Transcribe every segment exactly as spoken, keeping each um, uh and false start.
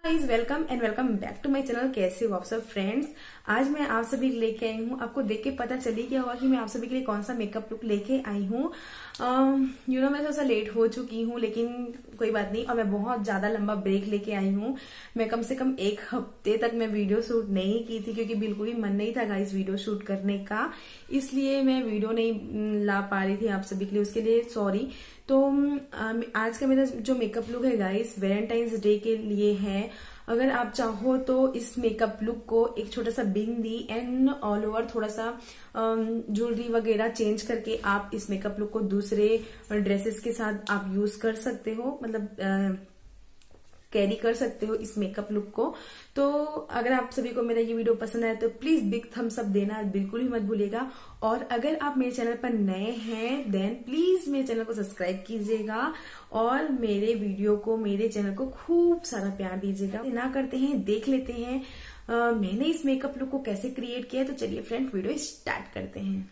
Guys, welcome and welcome back to my channel. कैसे हो आप सब फ्रेंड्स। आज मैं आप सभी लेके आई हूँ, आपको देख के पता चली क्या होगा कि मैं आप सभी के लिए कौन सा मेकअप लुक लेके आई हूँ। यू नो मैं थोड़ा सा लेट हो चुकी हूँ, लेकिन कोई बात नहीं। और मैं बहुत ज्यादा लंबा ब्रेक लेके आई हूँ। मैं कम से कम एक हफ्ते तक मैं वीडियो शूट नहीं की थी, क्योंकि बिल्कुल ही मन नहीं था गाइस वीडियो शूट करने का, इसलिए मैं वीडियो नहीं ला पा रही थी आप सभी के लिए, उसके लिए सॉरी। तो आज का मेरा जो मेकअप लुक है गाइस, वैलेंटाइंस डे के लिए है। अगर आप चाहो तो इस मेकअप लुक को एक छोटा सा बिंदी एंड ऑल ओवर थोड़ा सा ज्वेलरी वगैरह चेंज करके आप इस मेकअप लुक को दूसरे ड्रेसेस के साथ आप यूज कर सकते हो, मतलब कैरी कर सकते हो इस मेकअप लुक को। तो अगर आप सभी को मेरा ये वीडियो पसंद आए तो प्लीज बिग थम्स अप देना बिल्कुल ही मत भूलिएगा। और अगर आप मेरे चैनल पर नए हैं देन प्लीज मेरे चैनल को सब्सक्राइब कीजिएगा और मेरे वीडियो को, मेरे चैनल को खूब सारा प्यार दीजिएगा। ना करते हैं, देख लेते हैं आ, मैंने इस मेकअप लुक को कैसे क्रिएट किया। तो चलिए फ्रेंड, वीडियो स्टार्ट करते हैं।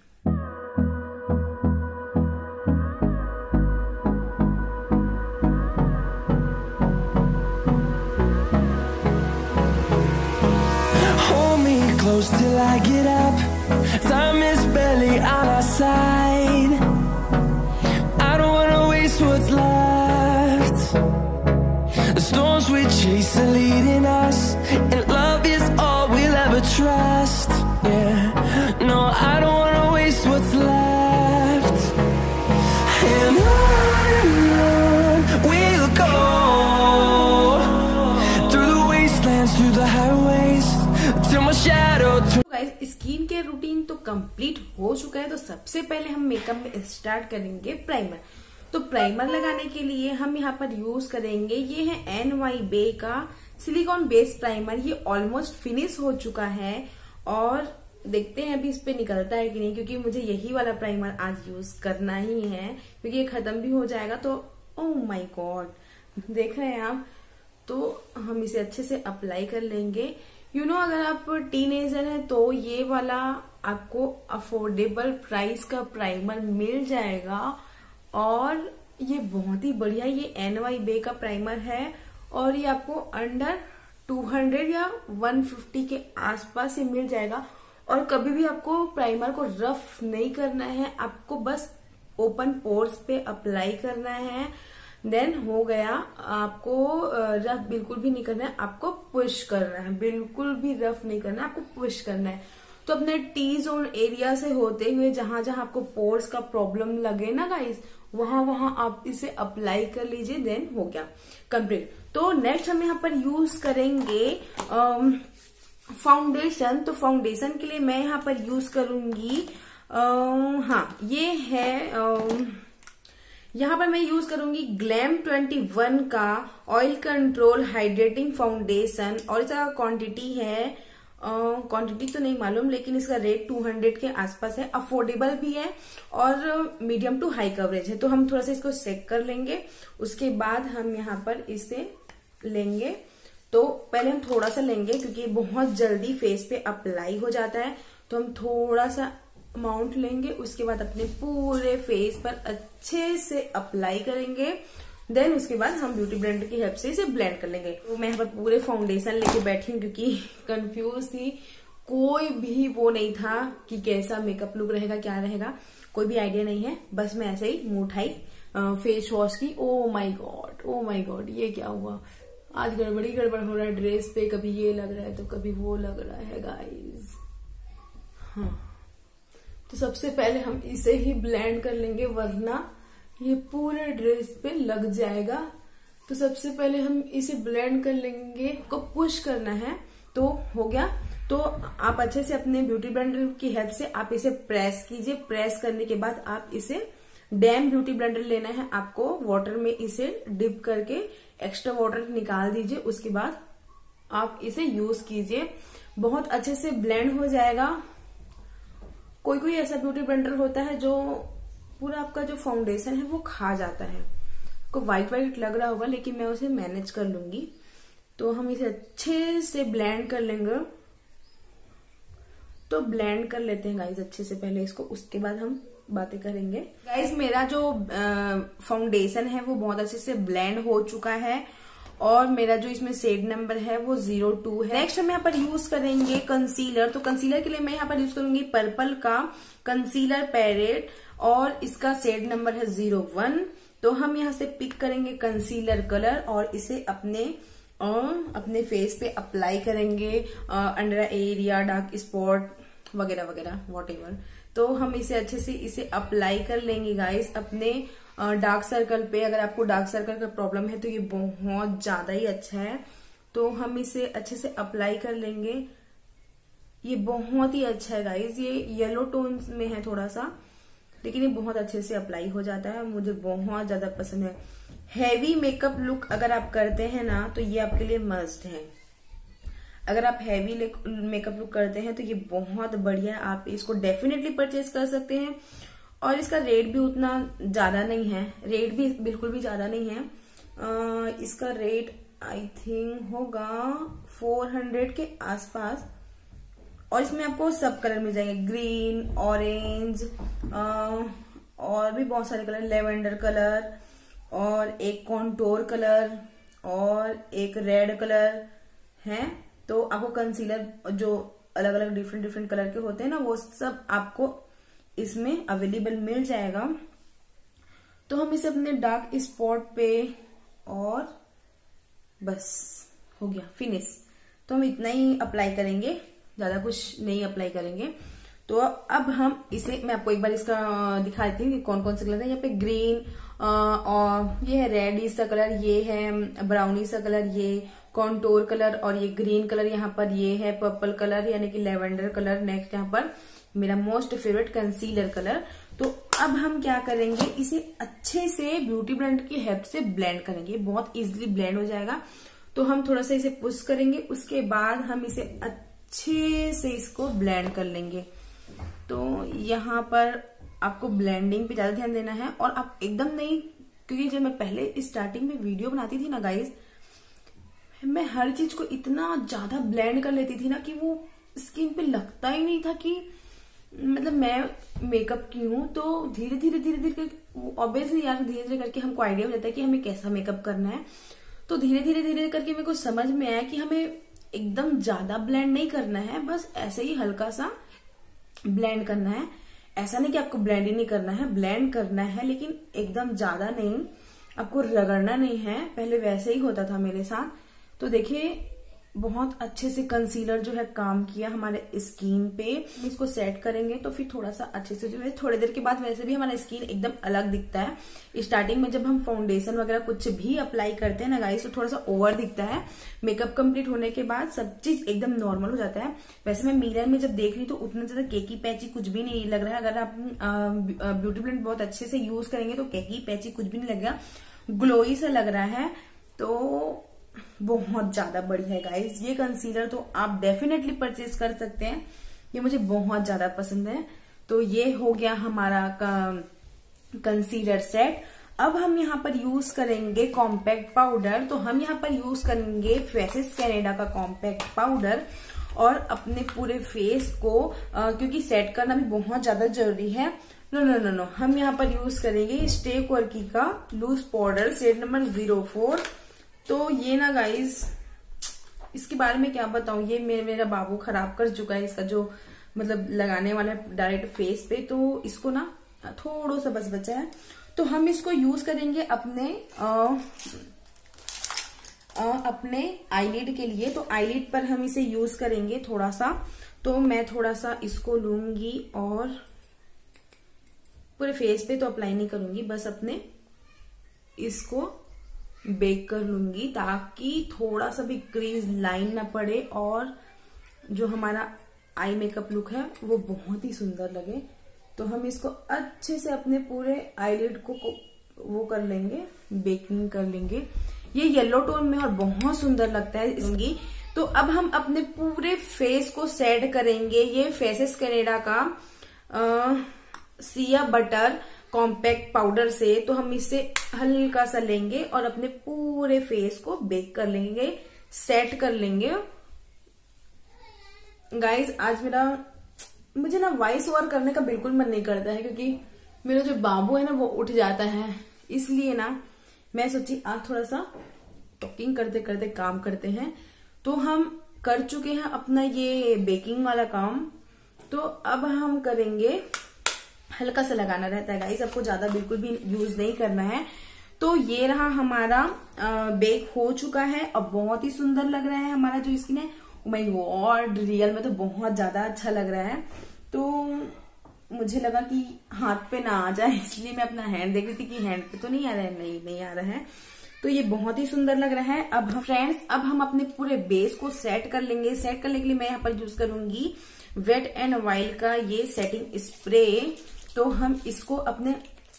Close till I get up, time is barely on our side. I don't wanna waste what's left. The storms we chase are leading us, and love is all we'll ever trust. Yeah, no, I don't wanna waste what's left. And on we'll go, through the wastelands, through the highways, till my shadow. Guys, skin care routine तो complete हो चुका है। तो सबसे पहले हम makeup में start करेंगे प्राइमर। तो प्राइमर लगाने के लिए हम यहाँ पर यूज करेंगे, ये है एन वाई बे का सिलिकॉन बेस प्राइमर। ये ऑलमोस्ट फिनिश हो चुका है और देखते हैं अभी इस पे निकलता है कि नहीं, क्योंकि मुझे यही वाला प्राइमर आज यूज करना ही है, क्योंकि ये खत्म भी हो जाएगा। तो ओह माय गॉड, देख रहे हैं आप। तो हम इसे अच्छे से अप्लाई कर लेंगे। यू you नो know, अगर आप टीनेजर हैं तो ये वाला आपको अफोर्डेबल प्राइस का प्राइमर मिल जाएगा। और ये बहुत ही बढ़िया, ये एन वाई बे का प्राइमर है और ये आपको अंडर टू हंड्रेड या वन फिफ्टी के आसपास ही मिल जाएगा। और कभी भी आपको प्राइमर को रफ नहीं करना है, आपको बस ओपन पोर्स पे अप्लाई करना है। देन हो गया। आपको रफ बिल्कुल भी नहीं करना है, आपको पुश करना है, बिल्कुल भी रफ नहीं करना है, आपको पुश करना है। तो अपने टी जोन एरिया से होते हुए जहां जहां आपको पोर्स का प्रॉब्लम लगे ना गाइस, वहां वहां आप इसे अप्लाई कर लीजिए। देन हो गया कंप्लीट। तो नेक्स्ट हम यहाँ पर यूज करेंगे फाउंडेशन। तो फाउंडेशन के लिए मैं यहाँ पर यूज करूंगी, आ, हाँ ये है आ, यहाँ पर मैं यूज करूंगी ग्लैम ट्वेंटी वन का ऑयल कंट्रोल हाइड्रेटिंग फाउंडेशन। और इसका क्वांटिटी है, क्वांटिटी तो नहीं मालूम, लेकिन इसका रेट टू हंड्रेड के आसपास है। अफोर्डेबल भी है और मीडियम टू हाई कवरेज है। तो हम थोड़ा सा इसको चेक कर लेंगे, उसके बाद हम यहाँ पर इसे लेंगे। तो पहले हम थोड़ा सा लेंगे, क्योंकि बहुत जल्दी फेस पे अप्लाई हो जाता है। तो हम थोड़ा सा अमाउंट लेंगे, उसके बाद अपने पूरे फेस पर अच्छे से अप्लाई करेंगे। देन उसके बाद हम ब्यूटी ब्लेंडर की हेल्प से इसे ब्लेंड कर लेंगे। तो मैं यहाँ पर पूरे फाउंडेशन लेके बैठी हूँ, क्योंकि कंफ्यूज थी, कोई भी वो नहीं था कि कैसा मेकअप लुक रहेगा, क्या रहेगा, कोई भी आइडिया नहीं है। बस मैं ऐसे ही मुंह उठाई फेस वॉश की। ओ माई गॉड, ओ माई गॉड, ये क्या हुआ आज, गड़बड़ी गड़बड़ हो रहा है ड्रेस पे, कभी ये लग रहा है तो कभी वो लग रहा है गाइज। हाँ, तो सबसे पहले हम इसे ही ब्लेंड कर लेंगे, वरना ये पूरे ड्रेस पे लग जाएगा। तो सबसे पहले हम इसे ब्लेंड कर लेंगे, को पुश करना है। तो हो गया। तो आप अच्छे से अपने ब्यूटी ब्लेंडर की हेल्प से आप इसे प्रेस कीजिए। प्रेस करने के बाद आप इसे डैम ब्यूटी ब्लेंडर लेना है आपको, वाटर में इसे डिप करके एक्स्ट्रा वाटर निकाल दीजिए। उसके बाद आप इसे यूज कीजिए, बहुत अच्छे से ब्लेंड हो जाएगा। कोई कोई ऐसा ब्यूटी ब्लेंडर होता है जो पूरा आपका जो फाउंडेशन है वो खा जाता है, को व्हाइट व्हाइट लग रहा होगा, लेकिन मैं उसे मैनेज कर लूंगी। तो हम इसे अच्छे से ब्लेंड कर लेंगे। तो ब्लेंड कर लेते हैं गाइज अच्छे से पहले इसको, उसके बाद हम बातें करेंगे। गाइज मेरा जो फाउंडेशन है वो बहुत अच्छे से ब्लेंड हो चुका है और मेरा जो इसमें शेड नंबर है वो जीरो टू है। नेक्स्ट हम यहाँ पर यूज करेंगे कंसीलर। तो कंसीलर के लिए मैं यहाँ पर यूज करूंगी पर्पल का कंसीलर पैरेट और इसका शेड नंबर है जीरो वन। तो हम यहाँ से पिक करेंगे कंसीलर कलर और इसे अपने और अपने फेस पे अप्लाई करेंगे, अंडर एरिया, डार्क स्पॉट वगैरह वगैरह वॉटेवर। तो हम इसे अच्छे से इसे अप्लाई कर लेंगे गाइस अपने डार्क सर्कल पे। अगर आपको डार्क सर्कल का प्रॉब्लम है तो ये बहुत ज्यादा ही अच्छा है। तो हम इसे अच्छे से अप्लाई कर लेंगे। ये बहुत ही अच्छा है गाइस। ये येलो टोन में है थोड़ा सा, लेकिन ये बहुत अच्छे से अप्लाई हो जाता है। मुझे बहुत ज्यादा पसंद है। हैवी मेकअप लुक अगर आप करते हैं ना तो ये आपके लिए मस्ट है। अगर आप हैवी मेकअप लुक करते हैं तो ये बहुत बढ़िया है। आप इसको डेफिनेटली परचेज कर सकते हैं और इसका रेट भी उतना ज्यादा नहीं है। रेट भी बिल्कुल भी ज्यादा नहीं है। आ, इसका रेट आई थिंक होगा फोर हंड्रेड के आसपास। और इसमें आपको सब कलर मिल जाएंगे, ग्रीन, ऑरेंज और भी बहुत सारे कलर, लेवेंडर कलर और एक कॉन्टोर कलर और एक रेड कलर है। तो आपको कंसीलर जो अलग अलग डिफरेंट डिफरेंट कलर के होते हैं ना, वो सब आपको इसमें अवेलेबल मिल जाएगा। तो हम इसे अपने डार्क स्पॉट पे और बस हो गया फिनिश। तो हम इतना ही अप्लाई करेंगे, ज्यादा कुछ नहीं अप्लाई करेंगे। तो अब हम इसे, मैं आपको एक बार इसका दिखा देती हूँ कि कौन कौन से कलर है। यहाँ पे ग्रीन और ये है रेड सा कलर, ये है ब्राउनी सा कलर, ये कॉन्टोर कलर और ये ग्रीन कलर, यहाँ पर ये है पर्पल कलर यानी कि लेवेंडर कलर। नेक्स्ट यहाँ पर मेरा मोस्ट फेवरेट कंसीलर कलर। तो अब हम क्या करेंगे, इसे अच्छे से ब्यूटी ब्लेंडर की हेल्प से ब्लेंड करेंगे। बहुत इजीली ब्लेंड हो जाएगा। तो हम थोड़ा सा इसे पुश करेंगे, उसके बाद हम इसे अच्छे से इसको ब्लेंड कर लेंगे। तो यहाँ पर आपको ब्लेंडिंग पे ज्यादा ध्यान देना है और आप एकदम नहीं, क्योंकि जब मैं पहले स्टार्टिंग में वीडियो बनाती थी ना गाइज, मैं हर चीज को इतना ज्यादा ब्लेंड कर लेती थी ना कि वो स्किन पे लगता ही नहीं था कि मतलब मैं मेकअप की हूँ। तो धीरे धीरे धीरे धीरे ऑब्वियसली यार धीरे धीरे करके हमको आइडिया हो जाता है कि हमें कैसा मेकअप करना है। तो धीरे धीरे धीरे करके मेरे को समझ में आया कि हमें एकदम ज्यादा ब्लेंड नहीं करना है, बस ऐसे ही हल्का सा ब्लेंड करना है। ऐसा नहीं कि आपको ब्लेंड ही नहीं करना है, ब्लेंड करना है, लेकिन एकदम ज्यादा नहीं, आपको रगड़ना नहीं है। पहले वैसे ही होता था मेरे साथ। तो देखिए बहुत अच्छे से कंसीलर जो है काम किया हमारे स्किन पे। इसको सेट करेंगे तो फिर थोड़ा सा अच्छे से जो है थोड़ी देर के बाद वैसे भी हमारा स्किन एकदम अलग दिखता है। स्टार्टिंग में जब हम फाउंडेशन वगैरह कुछ भी अप्लाई करते हैं ना गाइस तो थोड़ा सा ओवर दिखता है। मेकअप कंप्लीट होने के बाद सब चीज एकदम नॉर्मल हो जाता है। वैसे मैं मिरर में जब देख रही तो उतना ज्यादा केकी पैची कुछ भी नहीं लग रहा है। अगर आप ब्यूटी ब्लेंड बहुत अच्छे से यूज करेंगे तो केकी पैची कुछ भी नहीं लगेगा, ग्लोई सा लग रहा है। तो बहुत ज्यादा बढ़िया है गाइस ये कंसीलर। तो आप डेफिनेटली परचेज कर सकते हैं, ये मुझे बहुत ज्यादा पसंद है। तो ये हो गया हमारा कंसीलर सेट। अब हम यहाँ पर यूज करेंगे कॉम्पैक्ट पाउडर। तो हम यहाँ पर यूज करेंगे फेसेस कैनेडा का कॉम्पैक्ट पाउडर और अपने पूरे फेस को आ, क्योंकि सेट करना भी बहुत ज्यादा जरूरी है। नो नो नो नो हम यहाँ पर यूज करेंगे स्टे क्वर्की का loose powder shade number zero four. तो ये ना गाइस इसके बारे में क्या बताऊं, ये मेरे मेरा बाबू खराब कर चुका है इसका जो मतलब लगाने वाला है डायरेक्ट फेस पे। तो इसको ना थोड़ा सा बस बचा है। तो हम इसको यूज करेंगे अपने आ, आ, अपने आईलिड के लिए। तो आईलिड पर हम इसे यूज करेंगे थोड़ा सा। तो मैं थोड़ा सा इसको लूंगी और पूरे फेस पे तो अप्लाई नहीं करूंगी, बस अपने इसको बेक कर लूंगी ताकि थोड़ा सा भी क्रीज लाइन ना पड़े और जो हमारा आई मेकअप लुक है वो बहुत ही सुंदर लगे। तो हम इसको अच्छे से अपने पूरे आईलिड को, को वो कर लेंगे, बेकिंग कर लेंगे। ये येलो टोन में और बहुत सुंदर लगता है इसकी। तो अब हम अपने पूरे फेस को सेट करेंगे ये फेसेस कैनेडा का आ, सिया बटर कॉम्पैक्ट पाउडर से। तो हम इसे हल्का सा लेंगे और अपने पूरे फेस को बेक कर लेंगे, सेट कर लेंगे। गाइस आज मेरा मुझे ना वॉइस ओवर करने का बिल्कुल मन नहीं करता है क्योंकि मेरा जो बाबू है ना वो उठ जाता है, इसलिए ना मैं सोची आज थोड़ा सा टॉकिंग करते करते काम करते हैं। तो हम कर चुके हैं अपना ये बेकिंग वाला काम। तो अब हम करेंगे, हल्का सा लगाना रहता है गाइस, आपको ज्यादा बिल्कुल भी यूज नहीं करना है। तो ये रहा हमारा बेक हो चुका है। अब बहुत ही सुंदर लग रहा है हमारा जो स्किन है। ओ माय गॉड, रियल में तो बहुत ज्यादा अच्छा लग रहा है। तो मुझे लगा कि हाथ पे ना आ जाए, इसलिए मैं अपना हैंड देख रही थी कि हैंड पे तो नहीं आ रहा है। नहीं नहीं आ रहा है। तो ये बहुत ही सुंदर लग रहा है। अब हम फ्रेंड्स, अब हम अपने पूरे बेस को सेट कर लेंगे। सेट करने के लिए मैं यहाँ पर यूज करूंगी वेट एंड वाइल्ड का ये सेटिंग स्प्रे। तो हम इसको अपने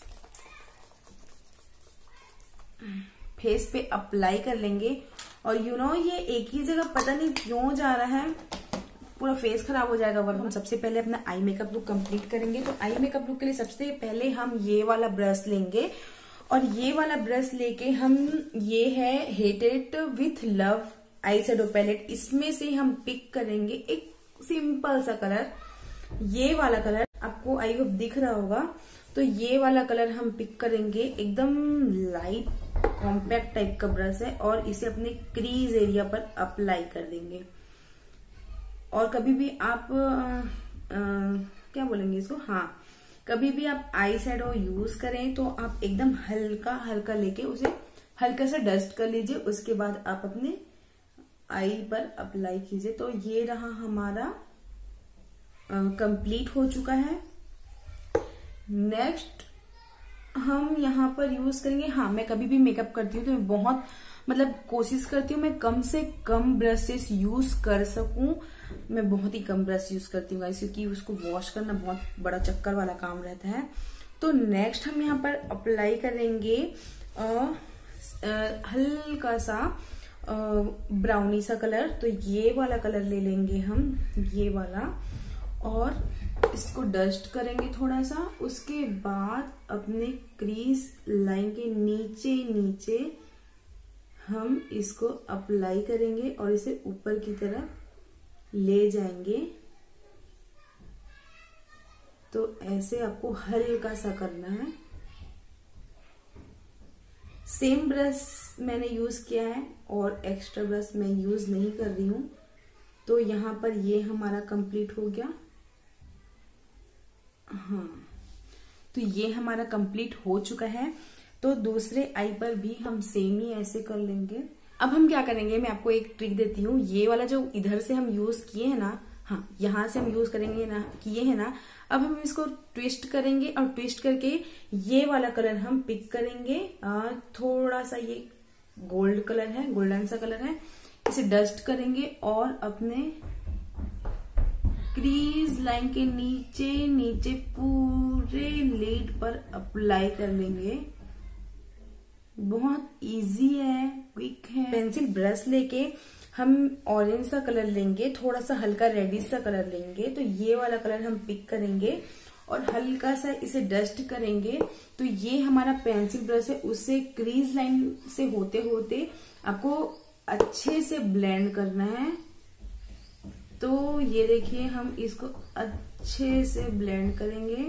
फेस पे अप्लाई कर लेंगे। और यू you नो know, ये एक ही जगह पता नहीं क्यों जा रहा है, पूरा फेस खराब हो जाएगा। वरना हम सबसे पहले अपना आई मेकअप लुक कंप्लीट करेंगे। तो आई मेकअप लुक के लिए सबसे पहले हम ये वाला ब्रश लेंगे। और ये वाला ब्रश लेके हम, ये है hated with love eye shadow palette, इसमें से हम पिक करेंगे एक सिंपल सा कलर। ये वाला कलर आपको आई होप दिख रहा होगा। तो ये वाला कलर हम पिक करेंगे, एकदम लाइट कॉम्पैक्ट टाइप का ब्रश है। और इसे अपने क्रीज एरिया पर अप्लाई कर देंगे। और कभी भी आप आ, आ, क्या बोलेंगे इसको, हाँ, कभी भी आप आई शेडो यूज करें तो आप एकदम हल्का हल्का लेके उसे हल्का सा डस्ट कर लीजिए। उसके बाद आप अपने आई पर अप्लाई कीजिए। तो ये रहा हमारा कंप्लीट हो चुका है। नेक्स्ट हम यहाँ पर यूज करेंगे, हाँ, मैं कभी भी मेकअप करती हूँ तो मैं बहुत मतलब कोशिश करती हूँ मैं कम से कम ब्रशेस यूज कर सकूं। मैं बहुत ही कम ब्रश यूज करती हूँ गाइस, क्योंकि उसको वॉश करना बहुत बड़ा चक्कर वाला काम रहता है। तो नेक्स्ट हम यहाँ पर अप्लाई करेंगे आ, आ, हल्का सा ब्राउनी सा कलर। तो ये वाला कलर ले लेंगे हम, ये वाला, और इसको डस्ट करेंगे थोड़ा सा। उसके बाद अपने क्रीज लाइन के नीचे नीचे हम इसको अप्लाई करेंगे और इसे ऊपर की तरफ ले जाएंगे। तो ऐसे आपको हल्का सा करना है। सेम ब्रश मैंने यूज किया है और एक्स्ट्रा ब्रश मैं यूज नहीं कर रही हूं। तो यहां पर ये हमारा कंप्लीट हो गया। हाँ, तो ये हमारा कंप्लीट हो चुका है। तो दूसरे आई पर भी हम सेम ही ऐसे कर लेंगे। अब हम क्या करेंगे, मैं आपको एक ट्रिक देती हूँ। ये वाला जो इधर से हम यूज किए हैं ना, हाँ, यहां से हम यूज करेंगे ना, किए हैं ना, अब हम इसको ट्विस्ट करेंगे और ट्विस्ट करके ये वाला कलर हम पिक करेंगे। आ, थोड़ा सा ये गोल्ड कलर है, गोल्डन सा कलर है, इसे डस्ट करेंगे और अपने क्रीज लाइन के नीचे नीचे पूरे लिड पर अप्लाई कर लेंगे। बहुत इजी है, क्विक है। पेंसिल ब्रश लेके हम ऑरेंज सा कलर लेंगे, थोड़ा सा हल्का रेडिश सा कलर लेंगे। तो ये वाला कलर हम पिक करेंगे और हल्का सा इसे डस्ट करेंगे। तो ये हमारा पेंसिल ब्रश है, उससे क्रीज लाइन से होते होते आपको अच्छे से ब्लेंड करना है। तो ये देखिए, हम इसको अच्छे से ब्लेंड करेंगे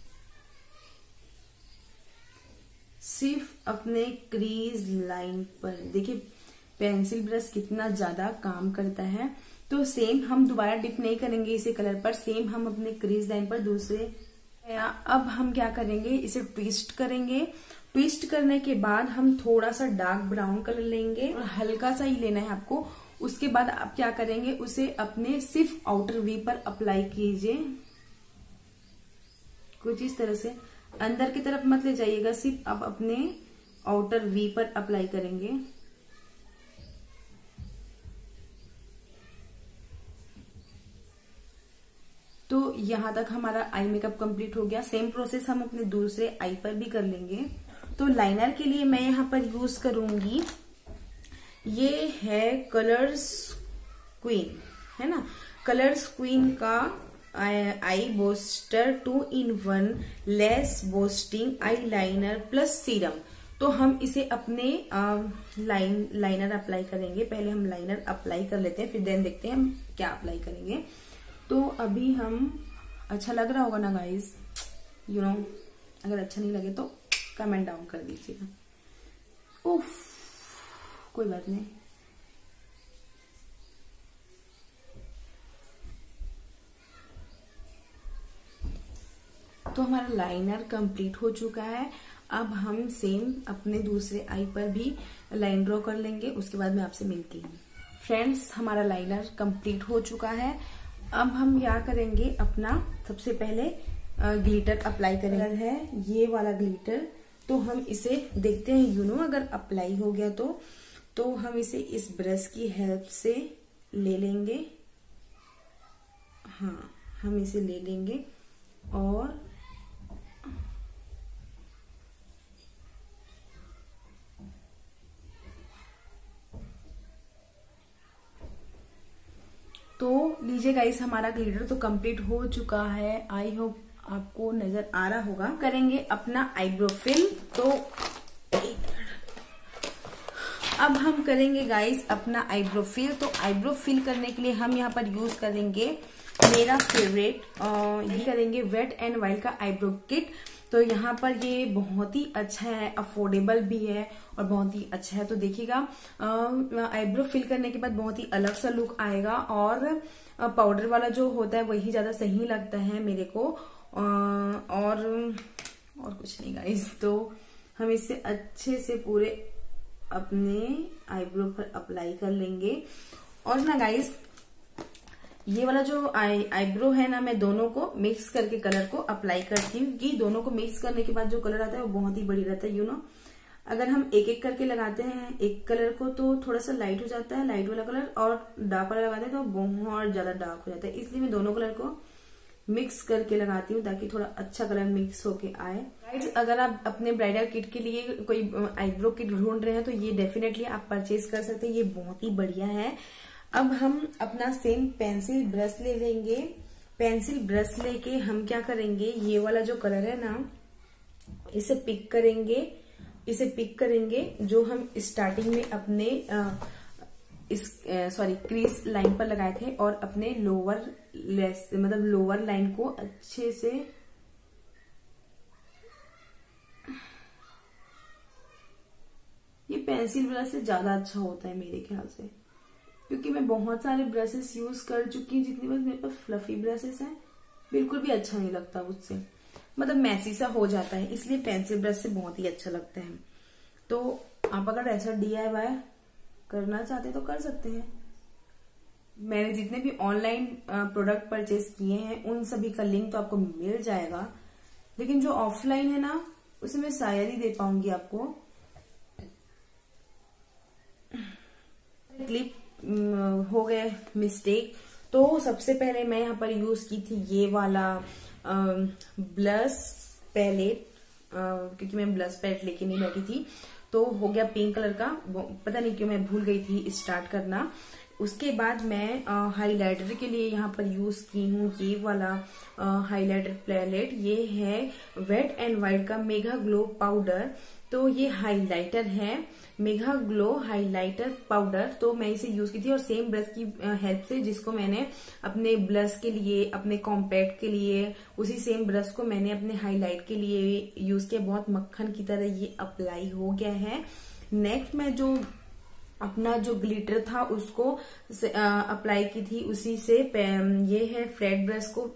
सिर्फ अपने क्रीज लाइन पर। देखिए पेंसिल ब्रश कितना ज्यादा काम करता है। तो सेम हम दोबारा डिप नहीं करेंगे इसे कलर पर, सेम हम अपने क्रीज लाइन पर दूसरे। अब हम क्या करेंगे, इसे ट्विस्ट करेंगे। ट्विस्ट करने के बाद हम थोड़ा सा डार्क ब्राउन कलर लेंगे और हल्का सा ही लेना है आपको। उसके बाद आप क्या करेंगे, उसे अपने सिर्फ आउटर वी पर अप्लाई कीजिए। कुछ इस तरह से, अंदर की तरफ मत ले जाइएगा, सिर्फ आप अपने आउटर वी पर अप्लाई करेंगे। तो यहां तक हमारा आई मेकअप कंप्लीट हो गया। सेम प्रोसेस हम अपने दूसरे आई पर भी कर लेंगे। तो लाइनर के लिए मैं यहाँ पर यूज करूंगी, ये है कलर्स क्वीन, है ना, कलर्स क्वीन का eye booster two in one lash boosting eyeliner plus serum. तो हम इसे अपने आ, लाइन लाइनर अप्लाई करेंगे। पहले हम लाइनर अप्लाई कर लेते हैं, फिर देन देखते हैं हम क्या अप्लाई करेंगे। तो अभी हम, अच्छा लग रहा होगा ना गाइज, यू नो, अगर अच्छा नहीं लगे तो कमेंट डाउन कर दीजिएगा। उफ, कोई बात नहीं। तो हमारा लाइनर कंप्लीट हो चुका है। अब हम सेम अपने दूसरे आई पर भी लाइन ड्रॉ कर लेंगे, उसके बाद मैं आपसे मिलती हूँ। फ्रेंड्स, हमारा लाइनर कंप्लीट हो चुका है। अब हम क्या करेंगे, अपना सबसे पहले ग्लिटर अप्लाई करेंगे। है ये वाला ग्लिटर, तो हम इसे देखते हैं यू नो अगर अप्लाई हो गया तो तो हम इसे इस ब्रश की हेल्प से ले लेंगे। हाँ, हम इसे ले लेंगे और तो लीजिए गाइस, हमारा ग्लिटर तो कंप्लीट हो चुका है। आई होप आपको नजर आ रहा होगा। करेंगे अपना आईब्रो फिल। तो अब हम करेंगे गाइस अपना आईब्रो फिल। तो आईब्रो फिल करने के लिए हम यहाँ पर यूज करेंगे मेरा फेवरेट, ये करेंगे वेट एंड वाइल्ड का आईब्रो किट। तो यहाँ पर ये बहुत ही अच्छा है, अफोर्डेबल भी है और बहुत ही अच्छा है। तो देखिएगा, आईब्रो फिल करने के बाद बहुत ही अलग सा लुक आएगा और पाउडर वाला जो होता है वही ज्यादा सही लगता है मेरे को। और और कुछ नहीं गाइस। तो हम इसे अच्छे से पूरे अपने आईब्रो पर अप्लाई कर लेंगे। और ना गाइस, ये वाला जो आई आईब्रो है ना, मैं दोनों को मिक्स करके कलर को अप्लाई करती हूँ, क्योंकि दोनों को मिक्स करने के बाद जो कलर आता है वो बहुत ही बढ़िया रहता है यू नो। अगर हम एक एक करके लगाते हैं एक कलर को तो थोड़ा सा लाइट हो जाता है, लाइट वाला कलर, और डार्क वाला लगाते हैं तो बहुत ज्यादा डार्क हो जाता है। इसलिए मैं दोनों कलर को मिक्स करके लगाती हूँ ताकि थोड़ा अच्छा कलर मिक्स होके आए। गाइस, अगर आप अपने ब्राइडल किट के लिए कोई आईब्रो किट ढूंढ रहे हैं तो ये डेफिनेटली आप परचेज कर सकते हैं, ये बहुत ही बढ़िया है। अब हम अपना सेम पेंसिल ब्रश ले लेंगे। पेंसिल ब्रश लेके हम क्या करेंगे, ये वाला जो कलर है ना, इसे पिक करेंगे इसे पिक करेंगे जो हम स्टार्टिंग में अपने आ, इस सॉरी क्रीज लाइन पर लगाए थे, और अपने लोअर लेस मतलब लोअर लाइन को अच्छे से ये पेंसिल ब्रश से ज्यादा अच्छा होता है मेरे ख्याल से, क्योंकि मैं बहुत सारे ब्रशेस यूज कर चुकी हूँ। जितनी बार मेरे पास फ्लफी ब्रशेस हैं बिल्कुल भी अच्छा नहीं लगता उससे, मतलब मैसी सा हो जाता है। इसलिए पेंसिल ब्रश से बहुत ही अच्छा लगता है। तो आप अगर ऐसा डी आई वाई करना चाहते तो कर सकते हैं। मैंने जितने भी ऑनलाइन प्रोडक्ट परचेज किए हैं उन सभी का लिंक तो आपको मिल जाएगा, लेकिन जो ऑफलाइन है ना उसे मैं शायद ही दे पाऊंगी आपको। क्लिप हो गए मिस्टेक। तो सबसे पहले मैं यहाँ पर यूज की थी ये वाला ब्लश पैलेट, क्योंकि मैं ब्लश पैलेट लेके नहीं बैठी थी। तो हो गया पिंक कलर का, पता नहीं क्यों मैं भूल गई थी स्टार्ट करना। उसके बाद मैं हाइलाइटर के लिए यहाँ पर यूज की हूँ ये वाला हाइलाइटर पैलेट। ये है वेट एंड वाइल्ड का मेगा ग्लो पाउडर। तो ये हाइलाइटर है, मेगा ग्लो हाइलाइटर पाउडर। तो मैं इसे यूज की थी, और सेम ब्रश की हेल्प से जिसको मैंने अपने ब्लश के लिए, अपने कॉम्पैक्ट के लिए, उसी सेम ब्रश को मैंने अपने हाईलाइट के लिए यूज किया। बहुत मक्खन की तरह ये अप्लाई हो गया है। नेक्स्ट मैं जो अपना जो ग्लिटर था उसको अप्लाई की थी, उसी से ये है फ्लैट ब्रश को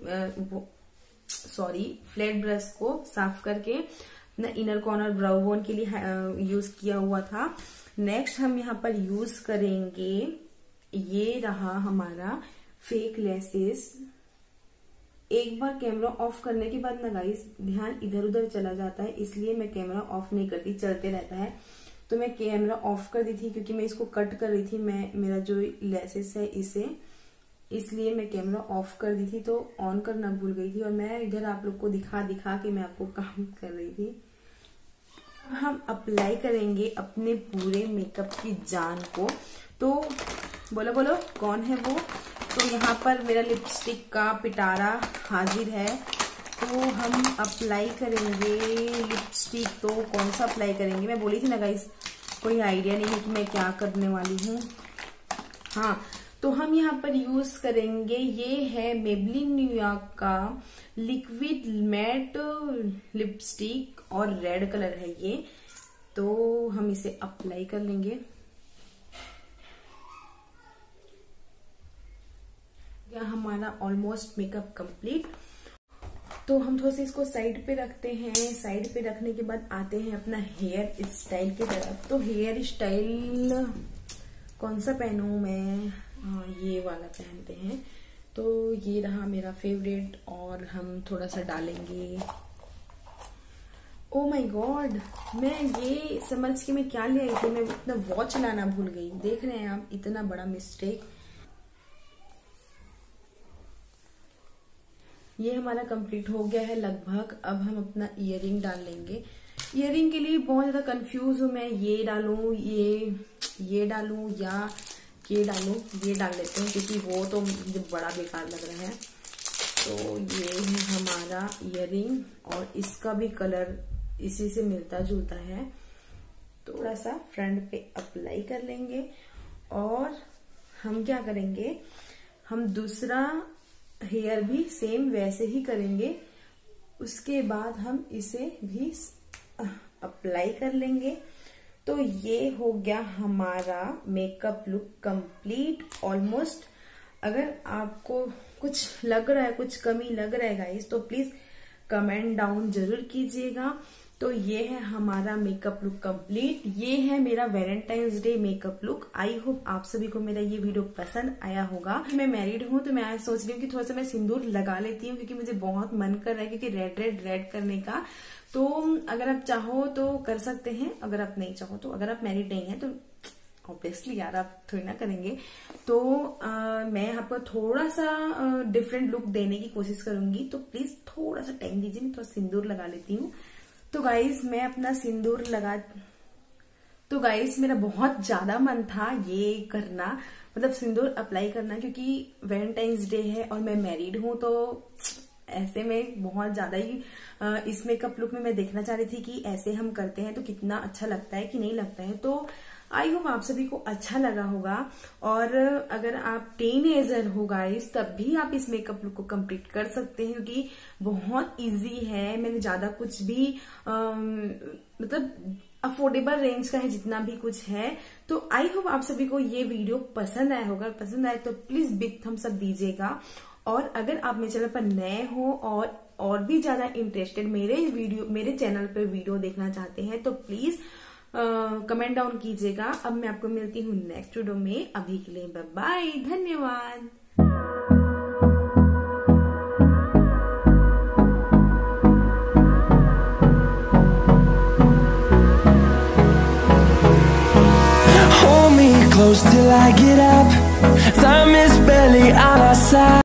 सॉरी फ्लैट ब्रश को साफ करके अपना इनर कॉर्नर ब्राउ बोन के लिए यूज किया हुआ था। नेक्स्ट हम यहाँ पर यूज करेंगे, ये रहा हमारा फेक लेसेस। एक बार कैमरा ऑफ करने के बाद ना गाइस ध्यान इधर उधर चला जाता है, इसलिए मैं कैमरा ऑफ नहीं करती, चलते रहता है। तो मैं कैमरा ऑफ कर दी थी क्योंकि मैं इसको कट कर रही थी, मैं मेरा जो लेसेस है इसे, इसलिए मैं कैमरा ऑफ कर दी थी। तो ऑन करना भूल गई थी, और मैं इधर आप लोग को दिखा दिखा के मैं आपको काम कर रही थी। हम अप्लाई करेंगे अपने पूरे मेकअप की जान को। तो बोलो बोलो कौन है वो। तो यहाँ पर मेरा लिपस्टिक का पिटारा हाजिर है। तो हम अप्लाई करेंगे लिपस्टिक। तो कौन सा अप्लाई करेंगे, मैं बोली थी ना गाइस, कोई आइडिया नहीं है कि मैं क्या करने वाली हूँ। हाँ, तो हम यहाँ पर यूज करेंगे, ये है मेबलिन न्यूयॉर्क का लिक्विड मैट लिपस्टिक और रेड कलर है ये। तो हम इसे अप्लाई कर लेंगे। हमारा ऑलमोस्ट मेकअप कंप्लीट। तो हम थोड़ा सा इसको साइड पे रखते हैं। साइड पे रखने के बाद आते हैं अपना हेयर स्टाइल की तरफ। तो हेयर स्टाइल कौन सा पहनूं मैं? हाँ, ये वाला पहनते हैं। तो ये रहा मेरा फेवरेट और हम थोड़ा सा डालेंगे। ओ माय गॉड, मैं ये समझ के मैं क्या ले आई थी, मैं इतना वॉच लाना भूल गई। देख रहे हैं आप, इतना बड़ा मिस्टेक। ये हमारा कंप्लीट हो गया है लगभग। अब हम अपना ईयरिंग डाल लेंगे। ईयरिंग के लिए बहुत ज्यादा कंफ्यूज हूं मैं, ये डालूं ये ये डालूं या ये डालूं। ये डाल लेते हैं क्योंकि वो तो मुझे बड़ा बेकार लग रहा है। तो ये है हमारा ईयरिंग और इसका भी कलर इसी से मिलता जुलता है। थोड़ा सा फ्रंट पे अप्लाई कर लेंगे और हम क्या करेंगे, हम दूसरा हेयर भी सेम वैसे ही करेंगे। उसके बाद हम इसे भी अप्लाई कर लेंगे। तो ये हो गया हमारा मेकअप लुक कंप्लीट ऑलमोस्ट। अगर आपको कुछ लग रहा है, कुछ कमी लग रहा है गाइस, तो प्लीज कमेंट डाउन जरूर कीजिएगा। तो ये है हमारा मेकअप लुक कंप्लीट। ये है मेरा Valentine's day makeup look. I hope आप सभी को मेरा ये वीडियो पसंद आया होगा। मैं मैरिड हूँ तो मैं सोच रही हूँ कि थोड़ा सा मैं सिंदूर लगा लेती हूँ क्योंकि मुझे बहुत मन कर रहा है क्योंकि रेड रेड रेड करने का। तो अगर आप चाहो तो कर सकते हैं, अगर आप नहीं चाहो तो। अगर आप मैरिड नहीं है तो ऑब्वियसली यार आप थोड़ी ना करेंगे। तो आ, मैं आपको थोड़ा सा डिफरेंट लुक देने की कोशिश करूंगी। तो प्लीज थोड़ा सा टाइम दीजिए, मैं थोड़ा सिंदूर लगा लेती हूँ। तो गाइस मैं अपना सिंदूर लगा तो गाइस मेरा बहुत ज्यादा मन था ये करना, मतलब सिंदूर अप्लाई करना, क्योंकि वैलेंटाइंस डे है और मैं मैरिड हूं। तो ऐसे में बहुत ज्यादा ही इस मेकअप लुक में मैं देखना चाह रही थी कि ऐसे हम करते हैं तो कितना अच्छा लगता है कि नहीं लगता है। तो आई होप आप सभी को अच्छा लगा होगा। और अगर आप टीनेजर हो गाइस तब भी आप इस मेकअप लुक को कंप्लीट कर सकते हैं क्योंकि बहुत इजी है। मैंने ज्यादा कुछ भी आ, मतलब अफोर्डेबल रेंज का है जितना भी कुछ है। तो आई होप आप सभी को ये वीडियो पसंद आया होगा। पसंद आए तो प्लीज बिग थम्स अप दीजिएगा। और अगर आप मेरे चैनल पर नए हो और और भी ज्यादा इंटरेस्टेड मेरे वीडियो मेरे चैनल पर वीडियो देखना चाहते हैं तो प्लीज कमेंट डाउन कीजिएगा। अब मैं आपको मिलती हूँ नेक्स्ट वीडियो में। अभी के लिए बाय बाय, धन्यवाद। Hold me close till I get up. Time is barely on our side.